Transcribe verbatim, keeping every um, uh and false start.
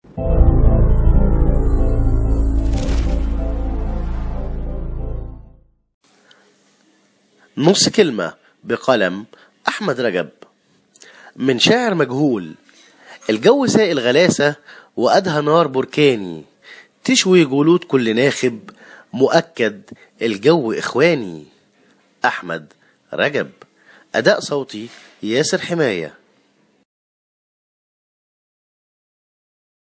نص كلمة بقلم أحمد رجب. من شاعر مجهول: الجو سائل غلاسة وأدهى نار بركاني، تشوي جلود كل ناخب، مؤكد الجو إخواني. أحمد رجب. أداء صوتي ياسر حماية.